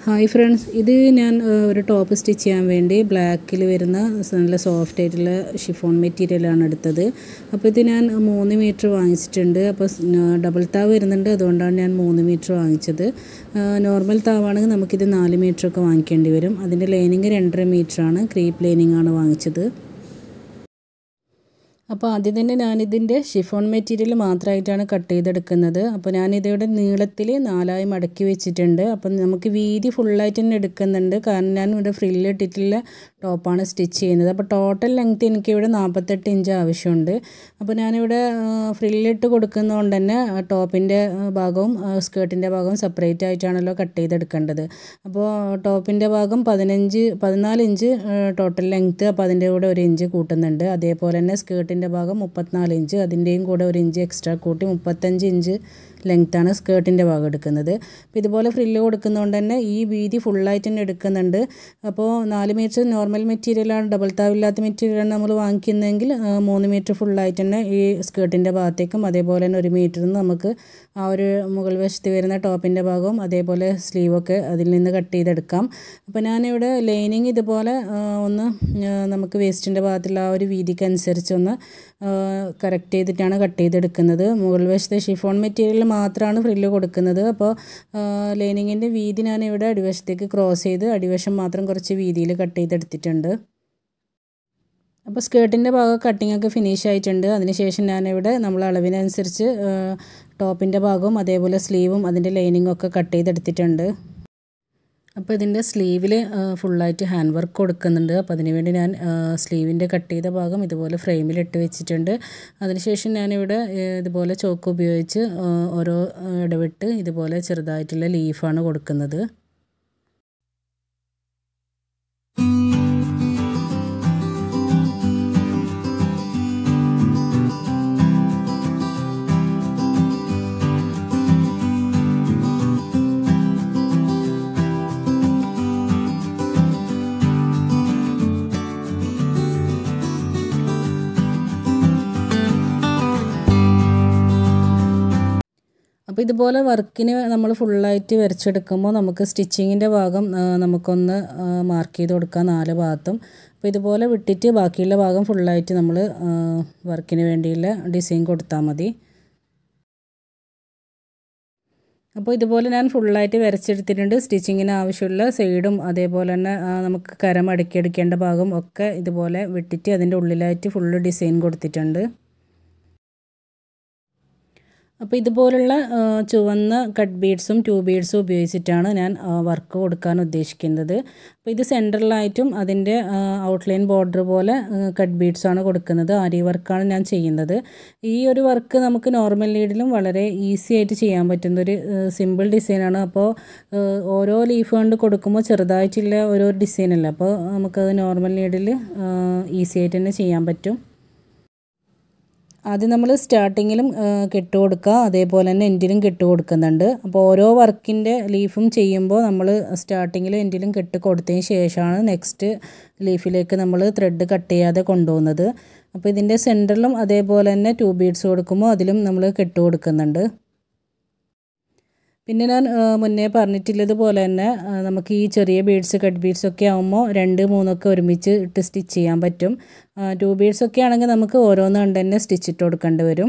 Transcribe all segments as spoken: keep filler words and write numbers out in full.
Hi friends, ഇത് ഞാൻ ഒരു ടോപ്പ് സ്റ്റിച്ച് ചെയ്യാൻ വേണ്ടി ബ്ലാക്കിൽ വരുന്ന നല്ല സോഫ്റ്റ് ആയിട്ടുള്ള ഷിഫോൺ മെറ്റീരിയലാണ് എടുത്തത്. അപ്പോൾ ഇത് ഞാൻ മൂന്ന് മീറ്റർ വാങ്ങിച്ചിട്ടുണ്ട്. അപ്പോൾ ഡബിൾ താവ് വരുന്നുണ്ട്, അതുകൊണ്ടാണ് ഞാൻ മൂന്ന് മീറ്റർ വാങ്ങിച്ചത്. നോർമൽ താവാണെങ്കിൽ നമുക്കിത് നാല് മീറ്ററൊക്കെ വാങ്ങിക്കേണ്ടി വരും. അതിൻ്റെ ലൈനിങ് രണ്ടര മീറ്ററാണ്, ക്രീപ്പ് ലൈനിങ് ആണ് വാങ്ങിച്ചത്. അപ്പോൾ ആദ്യം തന്നെ ഞാനിതിൻ്റെ ഷിഫോൺ മെറ്റീരിയൽ മാത്രമായിട്ടാണ് കട്ട് ചെയ്തെടുക്കുന്നത്. അപ്പോൾ ഞാനിതിവിടെ നീളത്തിൽ നാലായി മടക്കി വെച്ചിട്ടുണ്ട്. അപ്പം നമുക്ക് വീതി ഫുള്ളായിട്ട് തന്നെ എടുക്കുന്നുണ്ട്, കാരണം ഞാൻ ഇവിടെ ഫ്രില്ല് ഇട്ടിട്ടുള്ള ടോപ്പാണ് സ്റ്റിച്ച് ചെയ്യുന്നത്. അപ്പോൾ ടോട്ടൽ ലെങ്ത്ത് എനിക്കിവിടെ നാൽപ്പത്തെട്ട് ഇഞ്ച് ആവശ്യമുണ്ട്. അപ്പോൾ ഞാനിവിടെ ഫ്രില്ലിട്ട് കൊടുക്കുന്നതുകൊണ്ട് തന്നെ ടോപ്പിൻ്റെ ഭാഗവും സ്കേർട്ടിൻ്റെ ഭാഗവും സെപ്പറേറ്റ് ആയിട്ടാണല്ലോ കട്ട് ചെയ്തെടുക്കേണ്ടത്. അപ്പോൾ ടോപ്പിൻ്റെ ഭാഗം പതിനഞ്ച് പതിനാല് ഇഞ്ച് ടോട്ടൽ ലെങ്ത്ത്, അപ്പോൾ അതിൻ്റെ കൂടെ ഒരു ഇഞ്ച് കൂട്ടുന്നുണ്ട്. അതേപോലെ തന്നെ സ്കേർട്ടിൻ്റെ ഭാഗം മുപ്പത്തിനാല് ഇഞ്ച്, അതിൻ്റെയും കൂടെ ഒരു ഇഞ്ച് എക്സ്ട്രാ കൂട്ടി മുപ്പത്തഞ്ച് ഇഞ്ച് ലെങ്ത്താണ് സ്കേർട്ടിൻ്റെ ഭാഗം എടുക്കുന്നത്. അപ്പോൾ ഇതുപോലെ ഫ്രില്ല് കൊടുക്കുന്നതുകൊണ്ട് തന്നെ ഈ വീതി ഫുള്ളായിട്ട് തന്നെ എടുക്കുന്നുണ്ട്. അപ്പോൾ നാല് മീറ്റർ നോർമൽ മെറ്റീരിയലാണ്, ഡബിൾ താവില്ലാത്ത മെറ്റീരിയലാണ് നമ്മൾ വാങ്ങിക്കുന്നതെങ്കിൽ മൂന്ന് മീറ്റർ ഫുള്ളായിട്ട് തന്നെ ഈ സ്കേർട്ടിൻ്റെ ഭാഗത്തേക്കും അതേപോലെ തന്നെ ഒരു മീറ്ററിൽ നിന്ന് നമുക്ക് ആ ഒരു മുകൾ വശത്ത് വരുന്ന ടോപ്പിൻ്റെ ഭാഗവും അതേപോലെ സ്ലീവൊക്കെ അതിൽ നിന്ന് കട്ട് ചെയ്തെടുക്കാം. അപ്പോൾ ഞാനിവിടെ ലൈനിങ് ഇതുപോലെ ഒന്ന് നമുക്ക് വേസ്റ്റിൻ്റെ ഭാഗത്തുള്ള ആ ഒരു വീതിക്ക് അനുസരിച്ചൊന്ന് കറക്റ്റ് ചെയ്തിട്ടാണ് കട്ട് ചെയ്തെടുക്കുന്നത്. മുകൾ വശത്തെ ഷിഫോൺ മെറ്റീരിയൽ മാത്രമാണ് ഫ്രില്ല് കൊടുക്കുന്നത്. അപ്പോൾ ലൈനിങ്ങിൻ്റെ വീതി ഞാനിവിടെ അടിവശത്തേക്ക് ക്രോസ് ചെയ്ത് അടിവശം മാത്രം കുറച്ച് വീതിയിൽ കട്ട് ചെയ്തെടുത്തിട്ടുണ്ട്. അപ്പോൾ സ്കേർട്ടിൻ്റെ ഭാഗം കട്ടിങ്ങൊക്കെ ഫിനിഷ് ആയിട്ടുണ്ട്. അതിനുശേഷം ഞാനിവിടെ നമ്മൾ അളവിനനുസരിച്ച് ടോപ്പിൻ്റെ ഭാഗവും അതേപോലെ സ്ലീവും അതിൻ്റെ ലൈനിങ്ങും ഒക്കെ കട്ട് ചെയ്തെടുത്തിട്ടുണ്ട്. അപ്പോൾ ഇതിൻ്റെ സ്ലീവിൽ ഫുള്ളായിട്ട് ഹാൻഡ് വർക്ക് കൊടുക്കുന്നുണ്ട്. അപ്പോൾ അതിനുവേണ്ടി ഞാൻ സ്ലീവിൻ്റെ കട്ട് ചെയ്ത ഭാഗം ഇതുപോലെ ഫ്രെയിമിലിട്ട് വെച്ചിട്ടുണ്ട്. അതിനുശേഷം ഞാനിവിടെ ഇതുപോലെ ചോക്ക് ഉപയോഗിച്ച് ഓരോ ഇടവിട്ട് ഇതുപോലെ ചെറുതായിട്ടുള്ള ലീഫാണ് കൊടുക്കുന്നത്. അപ്പോൾ ഇതുപോലെ വർക്കിന് നമ്മൾ ഫുള്ളായിട്ട് വരച്ചെടുക്കുമ്പോൾ നമുക്ക് സ്റ്റിച്ചിങ്ങിൻ്റെ ഭാഗം നമുക്കൊന്ന് മാർക്ക് ചെയ്ത് കൊടുക്കാം നാല് ഭാഗത്തും. അപ്പോൾ ഇതുപോലെ വിട്ടിട്ട് ബാക്കിയുള്ള ഭാഗം ഫുള്ളായിട്ട് നമ്മൾ വർക്കിന് വേണ്ടിയുള്ള ഡിസൈൻ കൊടുത്താൽ മതി. അപ്പോൾ ഇതുപോലെ ഞാൻ ഫുള്ളായിട്ട് വരച്ചെടുത്തിട്ടുണ്ട്. സ്റ്റിച്ചിങ്ങിന് ആവശ്യമുള്ള സൈഡും അതേപോലെ തന്നെ നമുക്ക് കരം അടുക്കിയെടുക്കേണ്ട ഭാഗം ഒക്കെ ഇതുപോലെ വിട്ടിട്ട് അതിൻ്റെ ഉള്ളിലായിട്ട് ഫുള്ള് ഡിസൈൻ കൊടുത്തിട്ടുണ്ട്. അപ്പോൾ ഇതുപോലുള്ള ചുവന്ന കട്ട് ബീഡ്സും ടൂ ബീഡ്സും ഉപയോഗിച്ചിട്ടാണ് ഞാൻ വർക്ക് കൊടുക്കാൻ ഉദ്ദേശിക്കുന്നത്. അപ്പോൾ ഇത് സെൻറ്ററിലായിട്ടും അതിൻ്റെ ഔട്ട്ലൈൻ ബോർഡർ പോലെ കട്ട് ബീഡ്സാണ് കൊടുക്കുന്നത്. ആരി വർക്കാണ് ഞാൻ ചെയ്യുന്നത്. ഈ ഒരു വർക്ക് നമുക്ക് നോർമൽ നീഡിലും വളരെ ഈസി ആയിട്ട് ചെയ്യാൻ പറ്റുന്നൊരു സിമ്പിൾ ഡിസൈനാണ്. അപ്പോൾ ഓരോ ലീഫ് കൊണ്ട് കൊടുക്കുമ്പോൾ ചെറുതായിട്ടുള്ള ഓരോ ഡിസൈനല്ല, അപ്പോൾ നമുക്കത് നോർമൽ നീഡിൽ ഈസി ആയിട്ട് തന്നെ ചെയ്യാൻ പറ്റും. ആദ്യം നമ്മൾ സ്റ്റാർട്ടിങ്ങിലും കെട്ട് കൊടുക്കുക, അതേപോലെ തന്നെ എൻഡിലും കെട്ട് കൊടുക്കുന്നുണ്ട്. അപ്പോൾ ഓരോ വർക്കിൻ്റെ ലീഫും ചെയ്യുമ്പോൾ നമ്മൾ സ്റ്റാർട്ടിങ്ങിലും എൻഡിലും കെട്ട് കൊടുത്തതിന് ശേഷമാണ് നെക്സ്റ്റ് ലീഫിലേക്ക് നമ്മൾ ത്രെഡ് കട്ട് ചെയ്യാതെ കൊണ്ടുപോകുന്നത്. അപ്പോൾ ഇതിൻ്റെ സെൻറ്ററിലും അതേപോലെ തന്നെ ടൂ ബീഡ്സ് കൊടുക്കുമ്പോൾ അതിലും നമ്മൾ കെട്ട് കൊടുക്കുന്നുണ്ട്. പിന്നെ ഞാൻ മുന്നേ പറഞ്ഞിട്ടുള്ളതുപോലെ തന്നെ നമുക്ക് ഈ ചെറിയ ബീഡ്സ് കട്ട് ബീഡ്സ് ഒക്കെ ആകുമ്പോൾ രണ്ട് മൂന്നൊക്കെ ഒരുമിച്ച് ഇട്ട് സ്റ്റിച്ച് ചെയ്യാൻ പറ്റും. ടൂ ബീഡ്സ് ഒക്കെ ആണെങ്കിൽ നമുക്ക് ഓരോന്ന് കണ്ട് തന്നെ സ്റ്റിച്ച് ഇട്ട് കൊടുക്കേണ്ടി വരും.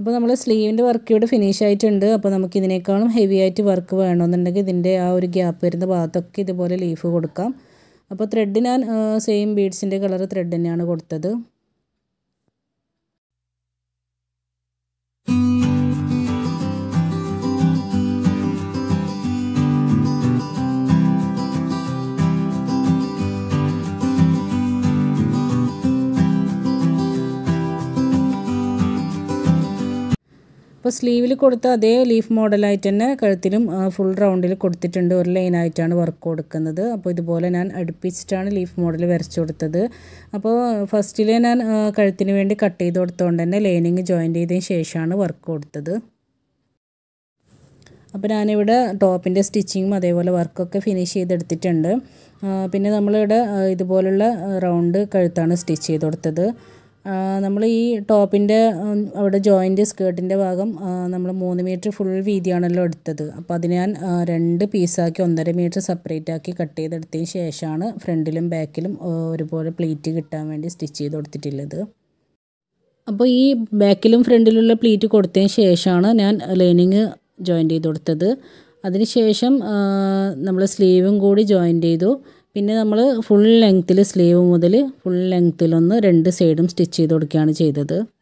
അപ്പോൾ നമ്മൾ സ്ലീവിൻ്റെ വർക്ക് ഇവിടെ ഫിനിഷ് ആയിട്ടുണ്ട്. അപ്പോൾ നമുക്ക് ഇതിനേക്കാളും ഹെവി ആയിട്ട് വർക്ക് വേണമെന്നുണ്ടെങ്കിൽ ഇതിൻ്റെ ആ ഒരു ഗ്യാപ്പ് വരുന്ന ഭാഗത്തൊക്കെ ഇതുപോലെ ലീഫ് കൊടുക്കാം. അപ്പോൾ ത്രെഡ് ഞാൻ സെയിം ബീഡ്സിൻ്റെ കളർ ത്രെഡ് തന്നെയാണ് കൊടുത്തത്. അപ്പോൾ സ്ലീവിൽ കൊടുത്ത അതേ ലീഫ് മോഡലായിട്ട് തന്നെ കഴുത്തിലും ഫുൾ റൗണ്ടിൽ കൊടുത്തിട്ടുണ്ട്. ഒരു ലൈനായിട്ടാണ് വർക്ക് കൊടുക്കുന്നത്. അപ്പോൾ ഇതുപോലെ ഞാൻ അടുപ്പിച്ചിട്ടാണ് ലീഫ് മോഡൽ വരച്ചു കൊടുത്തത്. അപ്പോൾ ഫസ്റ്റിലെ ഞാൻ കഴുത്തിന് വേണ്ടി കട്ട് ചെയ്ത് കൊടുത്തുകൊണ്ട് തന്നെ ലൈനിങ് ജോയിൻ ചെയ്തതിന് ശേഷമാണ് വർക്ക് കൊടുത്തത്. അപ്പോൾ ഞാനിവിടെ ടോപ്പിൻ്റെ സ്റ്റിച്ചിങ്ങും അതേപോലെ വർക്കൊക്കെ ഫിനിഷ് ചെയ്തെടുത്തിട്ടുണ്ട്. പിന്നെ നമ്മളിവിടെ ഇതുപോലുള്ള റൗണ്ട് കഴുത്താണ് സ്റ്റിച്ച് ചെയ്ത് കൊടുത്തത്. നമ്മൾ ഈ ടോപ്പിൻ്റെ അവിടെ ജോയിൻ്റ് സ്കേർട്ടിൻ്റെ ഭാഗം നമ്മൾ മൂന്ന് മീറ്റർ ഫുൾ വീതിയാണല്ലോ എടുത്തത്. അപ്പോൾ അതിന് ഞാൻ രണ്ട് പീസാക്കി ഒന്നര മീറ്റർ സെപ്പറേറ്റ് ആക്കി കട്ട് ചെയ്തെടുത്തതിന് ശേഷമാണ് ഫ്രണ്ടിലും ബാക്കിലും ഒരുപോലെ പ്ലീറ്റ് കിട്ടാൻ വേണ്ടി സ്റ്റിച്ച് ചെയ്ത് കൊടുത്തിട്ടുള്ളത്. അപ്പോൾ ഈ ബാക്കിലും ഫ്രണ്ടിലുള്ള പ്ലീറ്റ് കൊടുത്തതിന് ശേഷമാണ് ഞാൻ ലൈനിങ് ജോയിൻ ചെയ്ത് കൊടുത്തത്. അതിന് ശേഷം നമ്മൾ സ്ലീവും കൂടി ജോയിൻ ചെയ്തു. പിന്നെ നമ്മൾ ഫുൾ ലെങ്ത്തിൽ സ്ലീവ് മുതൽ ഫുൾ ലെങ്ത്തിലൊന്ന് രണ്ട് സൈഡും സ്റ്റിച്ച് ചെയ്ത് കൊടുക്കുകയാണ് ചെയ്തത്.